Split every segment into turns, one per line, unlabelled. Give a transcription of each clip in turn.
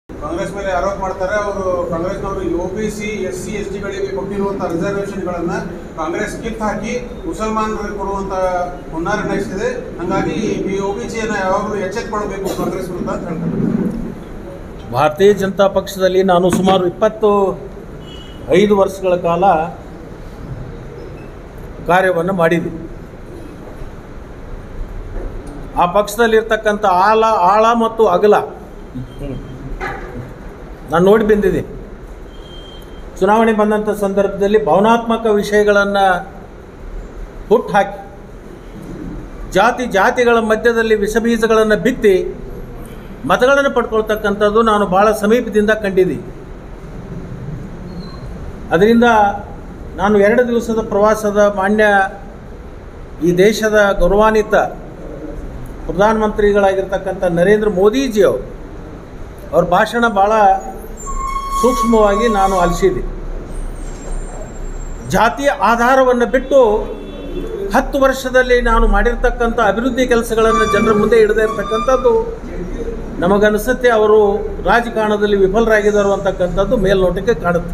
ಕಾಂಗ್ರೆಸ್ ಮೇಲೆ ಆರೋಪ ಮಾಡ್ತಾರೆ. ಅವರು ಕಾಂಗ್ರೆಸ್ನವರು ಒಬಿಸಿ ಎಸ್ಸಿ ಎಸ್ಟಿಗಳಿಗೆ ಕೊಟ್ಟಿರುವಂಥ ರಿಸರ್ವೇಷನ್ಗಳನ್ನು ಕಾಂಗ್ರೆಸ್ ಕಿತ್ತು ಹಾಕಿ ಮುಸಲ್ಮಾನರಿಗೆ ಕೊಡುವಂಥ ಹುನ್ನಾರ ನಡೆಸಿದೆ. ಹಾಗಾಗಿ ಈ ಒಬಿಸಿಯನ್ನು ಯಾವಾಗಲೂ ಎಚ್ಚೆತ್ತುಕೊಳ್ಬೇಕು ಕಾಂಗ್ರೆಸ್ ವಿರುದ್ಧ ಅಂತ ಹೇಳ್ತಾರೆ.
ಭಾರತೀಯ ಜನತಾ ಪಕ್ಷದಲ್ಲಿ ನಾನು ಸುಮಾರು 25 ವರ್ಷಗಳ ಕಾಲ ಕಾರ್ಯವನ್ನು ಮಾಡಿದ್ದೀನಿ. ಆ ಪಕ್ಷದಲ್ಲಿರ್ತಕ್ಕಂಥ ಆಳ ಮತ್ತು ಅಗಲ ನಾನು ನೋಡಿ ಬಂದಿದ್ದೀನಿ. ಚುನಾವಣೆ ಬಂದಂಥ ಸಂದರ್ಭದಲ್ಲಿ ಭಾವನಾತ್ಮಕ ವಿಷಯಗಳನ್ನು ಹುಟ್ಟುಹಾಕಿ ಜಾತಿಗಳ ಮಧ್ಯದಲ್ಲಿ ವಿಷಬೀಜಗಳನ್ನು ಬಿತ್ತಿ ಮತಗಳನ್ನು ಪಡ್ಕೊಳ್ತಕ್ಕಂಥದ್ದು ನಾನು ಭಾಳ ಸಮೀಪದಿಂದ ಕಂಡಿದ್ದೀನಿ. ಅದರಿಂದ ನಾನು 2 ದಿವಸದ ಪ್ರವಾಸದ ಮಾನ್ಯ ಈ ದೇಶದ ಗೌರವಾನ್ವಿತ ಪ್ರಧಾನಮಂತ್ರಿಗಳಾಗಿರ್ತಕ್ಕಂಥ ನರೇಂದ್ರ ಮೋದಿಜಿಯವರು ಅವ್ರ ಭಾಷಣ ಭಾಳ ಸೂಕ್ಷ್ಮವಾಗಿ ನಾನು ಆಲಿಸಿದೆ. ಜಾತಿಯ ಆಧಾರವನ್ನು ಬಿಟ್ಟು 10 ವರ್ಷದಲ್ಲಿ ನಾನು ಮಾಡಿರ್ತಕ್ಕಂಥ ಅಭಿವೃದ್ಧಿ ಕೆಲಸಗಳನ್ನು ಜನರ ಮುಂದೆ ಇಡದೇ ಇರತಕ್ಕಂಥದ್ದು ನಮಗನಿಸುತ್ತೆ ಅವರು ರಾಜಕಾರಣದಲ್ಲಿ ವಿಫಲರಾಗಿದ್ದಾರೆ ಅಂತಕ್ಕಂಥದ್ದು ಮೇಲ್ನೋಟಕ್ಕೆ ಕಾಣುತ್ತೆ.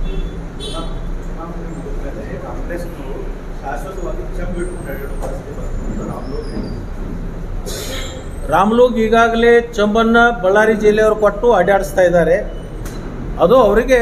ರಾಮ್ಲೂಗ್ ಈಗಾಗಲೇ ಚಂಬನ್ನು ಬಳ್ಳಾರಿ ಜಿಲ್ಲೆಯವರು ಕೊಟ್ಟು ಅಡ್ಡಾಡಿಸ್ತಾ ಇದ್ದಾರೆ. ಅದು ಅವರಿಗೆ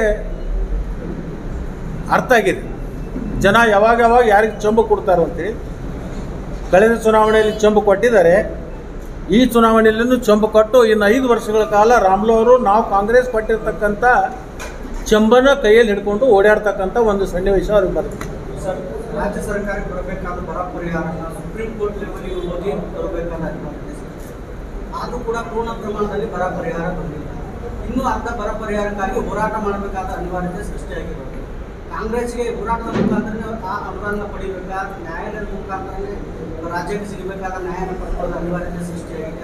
ಅರ್ಥ ಆಗಿದೆ. ಜನ ಯಾವಾಗ ಯಾರಿಗೆ ಚಂಬು ಕೊಡ್ತಾರೋ ಅಂತೇಳಿ. ಕಳೆದ ಚುನಾವಣೆಯಲ್ಲಿ ಚಂಬು ಕೊಟ್ಟಿದ್ದಾರೆ. ಈ ಚುನಾವಣೆಯಲ್ಲೂ ಚಂಬು ಕೊಟ್ಟು ಇನ್ನು 5 ವರ್ಷಗಳ ಕಾಲ ರಾಮ್ಲು ಅವರು ನಾವು ಕಾಂಗ್ರೆಸ್ ಕೊಟ್ಟಿರ್ತಕ್ಕಂಥ ಚಂಬನ ಕೈಯಲ್ಲಿ ಹಿಡ್ಕೊಂಡು ಓಡಾಡ್ತಕ್ಕಂಥ ಒಂದು ಸನ್ನಿವೇಶ ಅವ್ರಿಗೆ ಬರುತ್ತೆ.
ಸರ್, ರಾಜ್ಯ ಸರ್ಕಾರಕ್ಕೆ ಬರಬೇಕಾದ ಬರ ಪರಿಹಾರ ಸುಪ್ರೀಂ ಕೋರ್ಟ್ ಲೆವೆಲ್ಗೆ ಹೋಗಿ ಬರಬೇಕಾದ ಆದರೂ ಕೂಡ ಪೂರ್ಣ ಪ್ರಮಾಣದಲ್ಲಿ ಬರ ಪರಿಹಾರ ಬಂದಿಲ್ಲ. ಇನ್ನೂ ಅರ್ಧ ಬರ ಪರಿಹಾರಕ್ಕಾಗಿ ಹೋರಾಟ ಮಾಡಬೇಕಾದ ಅನಿವಾರ್ಯತೆ ಸೃಷ್ಟಿಯಾಗಿರೋದು. ಕಾಂಗ್ರೆಸ್ಗೆ ಹೋರಾಟದ ಮುಖಾಂತರ ಆ ಅನುದಾನ ಪಡಿಬೇಕಾದ ನ್ಯಾಯಾಲಯದ ಮುಖಾಂತರನೇ ರಾಜ್ಯಕ್ಕೆ ಸಿಗಬೇಕಾದ ನ್ಯಾಯನ ಪಡ್ಕೊಳ್ಳೋದು ಅನಿವಾರ್ಯತೆ ಸೃಷ್ಟಿಯಾಗಿದೆ.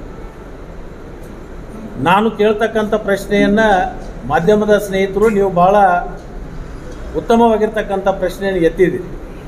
ನಾನು ಕೇಳ್ತಕ್ಕಂಥ ಪ್ರಶ್ನೆಯನ್ನು ಮಾಧ್ಯಮದ ಸ್ನೇಹಿತರು ನೀವು ಭಾಳ ಉತ್ತಮವಾಗಿರ್ತಕ್ಕಂಥ ಪ್ರಶ್ನೆಯನ್ನು ಎತ್ತಿದ್ದೀರಿ.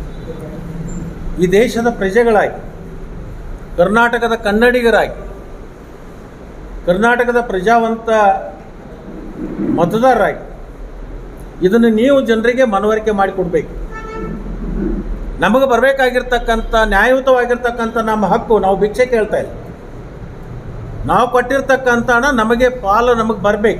ಈ ದೇಶದ ಪ್ರಜೆಗಳಾಗಿ, ಕರ್ನಾಟಕದ ಕನ್ನಡಿಗರಾಗಿ, ಕರ್ನಾಟಕದ ಪ್ರಜಾವಂತ ಮತದಾರರಾಗಿ ಇದನ್ನು ನೀವು ಜನರಿಗೆ ಮನವರಿಕೆ ಮಾಡಿಕೊಡ್ಬೇಕು. ನಮಗೆ ಬರಬೇಕಾಗಿರ್ತಕ್ಕಂಥ ನ್ಯಾಯಯುತವಾಗಿರ್ತಕ್ಕಂಥ ನಮ್ಮ ಹಕ್ಕು ನಾವು ಭಿಕ್ಷೆ ಕೇಳ್ತಾ ಇಲ್ಲ. ನಾವು ಕೊಟ್ಟಿರ್ತಕ್ಕಂಥ ಹಣ ನಮಗೆ ಪಾಲು ನಮಗೆ ಬರಬೇಕು.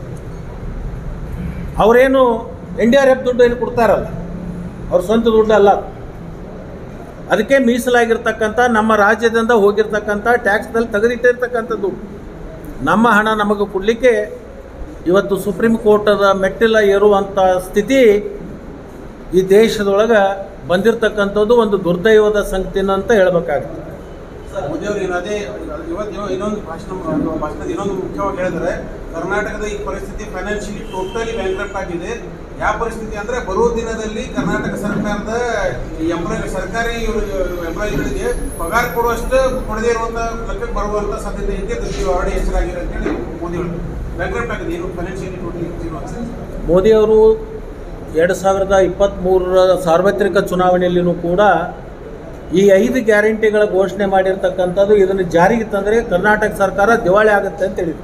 ಅವರೇನು NDRF ದುಡ್ಡು ಏನು ಕೊಡ್ತಾರಲ್ಲ, ಅವ್ರ ಸ್ವಂತ ದುಡ್ಡು ಅಲ್ಲ. ಅದಕ್ಕೆ ಮೀಸಲಾಗಿರ್ತಕ್ಕಂಥ ನಮ್ಮ ರಾಜ್ಯದಿಂದ ಹೋಗಿರ್ತಕ್ಕಂಥ ಟ್ಯಾಕ್ಸ್ದಲ್ಲಿ ತೆಗೆದಿಟ್ಟಿರ್ತಕ್ಕಂಥ ದುಡ್ಡು ನಮ್ಮ ಹಣ ನಮಗೆ ಕೊಡಲಿಕ್ಕೆ ಇವತ್ತು ಸುಪ್ರೀಂ ಕೋರ್ಟದ ಮೆಟ್ಟಿಲ ಏರುವಂಥ ಸ್ಥಿತಿ ಈ ದೇಶದೊಳಗೆ ಬಂದಿರತಕ್ಕಂಥದ್ದು ಒಂದು ದುರ್ದೈವದ ಸಂಗತಿನ ಅಂತ ಹೇಳಬೇಕಾಗುತ್ತೆ.
ಮೋದಿಯವರು ಇವತ್ತು ಇನ್ನೊಂದು ಭಾಷಣದ ಇನ್ನೊಂದು ಮುಖ್ಯವಾಗಿ ಹೇಳಿದರೆ, ಕರ್ನಾಟಕದ ಈ ಪರಿಸ್ಥಿತಿ ಫೈನಾನ್ಷಿಯಲಿ ಟೋಟಲಿ ಬ್ಯಾಂಕ್ರಪ್ಟ್ ಆಗಿದೆ. ಯಾವ ಪರಿಸ್ಥಿತಿ ಅಂದರೆ ಬರುವ ದಿನದಲ್ಲಿ ಕರ್ನಾಟಕ ಸರ್ಕಾರದ ಸರ್ಕಾರಿ ಎಂಪ್ಲಾಯಿಗಳಿಗೆ ಪಗಾರ ಕೊಡುವಷ್ಟು ಕೊಡದೇ ಇರುವಂಥ ಲೆಕ್ಕಕ್ಕೆ ಬರುವಂಥ ಸಾಧ್ಯತೆ ಇದೆ. ಆಲ್ರೆಡಿ ಹೆಸರಾಗಿದೆ ಅಂತೇಳಿ ಮೋದಿಯವರು ಬ್ಯಾಂಕ್ರಪ್ಟ್ ಆಗಿದೆ. ಏನು ಫೈನಾನ್ಷಿಯಲಿ ಟೋಟಲಿ
ಮೋದಿಯವರು 2023 ಸಾರ್ವತ್ರಿಕ ಚುನಾವಣೆಯಲ್ಲಿಯೂ ಕೂಡ ಈ 5 ಗ್ಯಾರಂಟಿಗಳ ಘೋಷಣೆ ಮಾಡಿರ್ತಕ್ಕಂಥದ್ದು ಇದನ್ನು ಜಾರಿಗೆ ತಂದರೆ ಕರ್ನಾಟಕ ಸರ್ಕಾರ ದಿವಾಳಿ ಆಗುತ್ತೆ ಅಂತ ಹೇಳಿದ್ರು.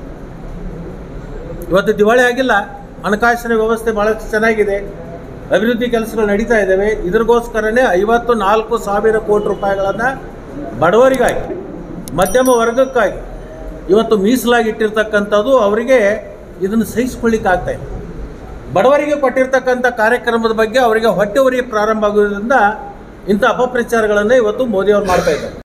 ಇವತ್ತು ದಿವಾಳಿ ಆಗಿಲ್ಲ. ಹಣಕಾಸಿನ ವ್ಯವಸ್ಥೆ ಭಾಳಷ್ಟು ಚೆನ್ನಾಗಿದೆ. ಅಭಿವೃದ್ಧಿ ಕೆಲಸಗಳು ನಡೀತಾ ಇದ್ದಾವೆ. ಇದ್ರಿಗೋಸ್ಕರನೇ 54,000 ಕೋಟಿ ರೂಪಾಯಿಗಳನ್ನು ಬಡವರಿಗಾಗಿ, ಮಧ್ಯಮ ವರ್ಗಕ್ಕಾಗಿ ಇವತ್ತು ಮೀಸಲಾಗಿ ಇಟ್ಟಿರ್ತಕ್ಕಂಥದ್ದು ಅವರಿಗೆ ಇದನ್ನು ಸಹಿಸ್ಕೊಳ್ಳಿಕ್ಕೆ ಆಗ್ತಾಯಿದೆ. ಬಡವರಿಗೆ ಕೊಟ್ಟಿರ್ತಕ್ಕಂಥ ಕಾರ್ಯಕ್ರಮದ ಬಗ್ಗೆ ಅವರಿಗೆ ಹೊಟ್ಟೆ ಉರಿ ಪ್ರಾರಂಭ ಆಗೋದ್ರಿಂದ ಇಂಥ ಅಪಪ್ರಚಾರಗಳನ್ನು ಇವತ್ತು ಮೋದಿಯವರು ಮಾಡ್ತಾಯಿದ್ದಾರೆ.